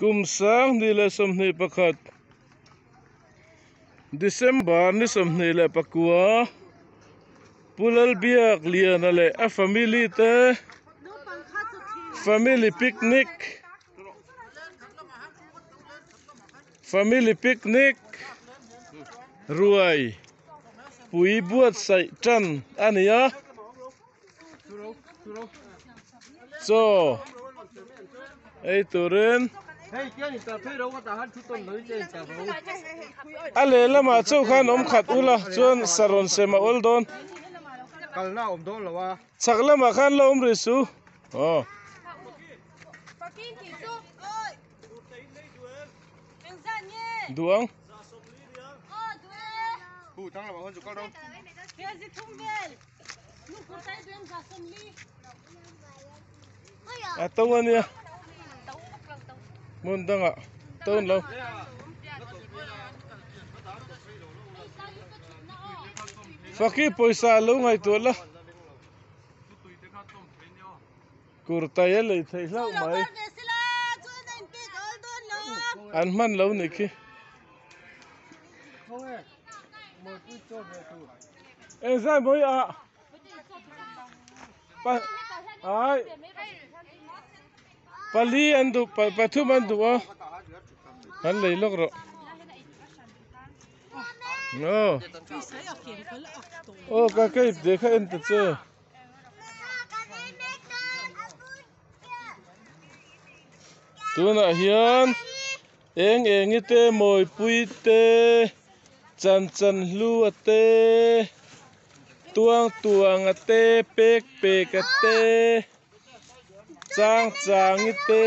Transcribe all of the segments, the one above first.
kum sang ni le somni pakhat December ni somni le pakua pulal biak lian ale a family picnic ruai pui buat sai chan ania so ei turin ale lama chau khan om khat ula chuan saron sema oldon kalna om don lawa chaklama khan lo om risu duang hu tang lawa hon chukal dong atong ania mun danga ton lo Fakir poisa lo ngai tu la kurta ye le thei lau mai an man lo ni ki e sai moi a pa ai pali andu pathu mandu a han lei lok ro no ô cái để khai anh tự chơi tu na hiền eng ite mồi pui te chan lu ate tuang ate pek ate chang ite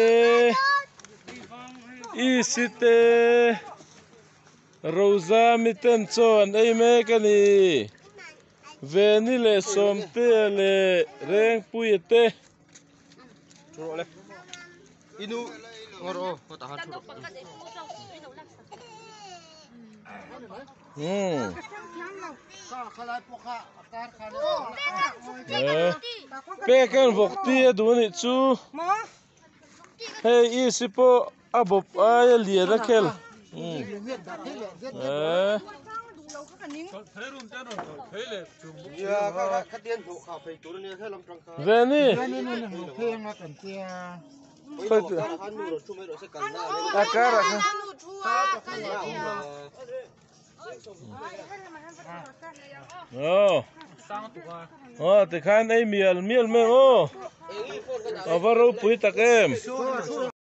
isite rosa miten chon ei me kani venile somte le reng puite churo le inu ngoro ko ta han churo pe kan vokti aduni chu hey isipo abop ay liera kel Veni. Oh, te khan ei miel me oh. Avaro pui takem.